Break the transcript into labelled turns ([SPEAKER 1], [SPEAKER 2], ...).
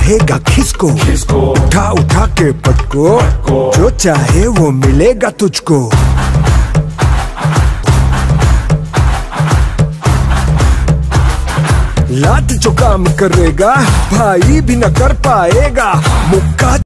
[SPEAKER 1] रहेगा खिसको, उठा उठा के पटको, जो चाहे वो मिलेगा तुझको। लात जो काम करेगा भाई भी न कर पाएगा, मुक्का